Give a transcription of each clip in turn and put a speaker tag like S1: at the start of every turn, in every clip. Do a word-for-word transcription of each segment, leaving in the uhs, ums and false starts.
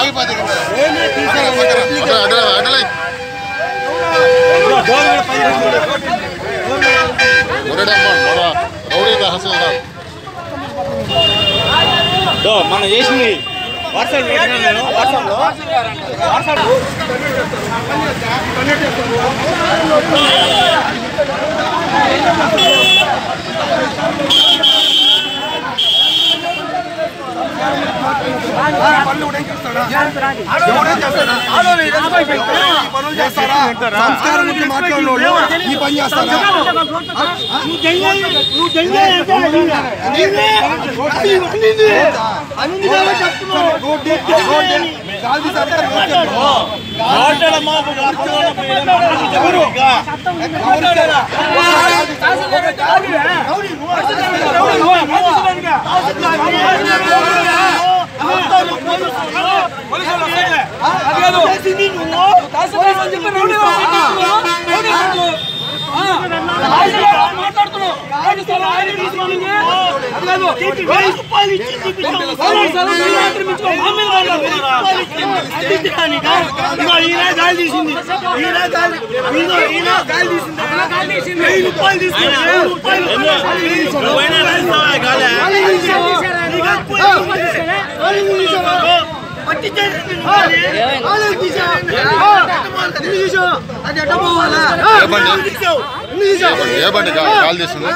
S1: మనం చేసింది వాట్సాప్ నేను వాట్సాప్లో వాట్సాప్
S2: సంస్కారం గురించి మాట్లాడినోళ్ళు ఈ పని చేస్తారా?
S3: ఏ బండి కాల్ తీస్తుంది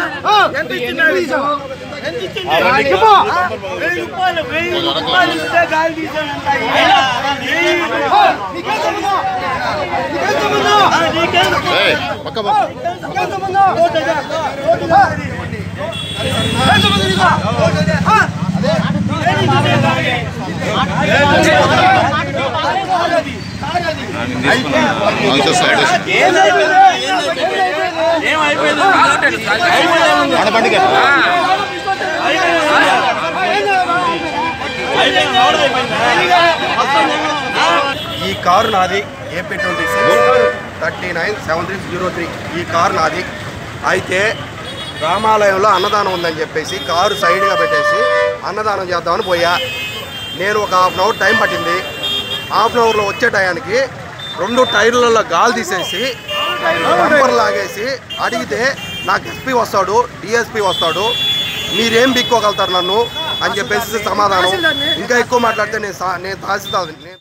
S2: ఈ కారు నాది AP twenty six thirty nine seven three zero three ఈ కారు నాది. అయితే రామాలయంలో అన్నదానం ఉందని చెప్పేసి కారు సైడ్గా పెట్టేసి అన్నదానం చేద్దామని పోయా. నేను ఒక హాఫ్ అన్ అవర్ టైం పట్టింది. హాఫ్ అన్ అవర్లో వచ్చే టయానికి రెండు టైర్లలో గాలి తీసేసి బంపర్ లాగేసి అడిగితే నాకు ఎస్పీ వస్తాడు, డిఎస్పీ వస్తాడు, మీరేం బిక్కోగలుగుతారు నన్ను అని చెప్పేసి సమాధానం. ఇంకా ఎక్కువ మాట్లాడితే నేను నేను తహసీల్దార్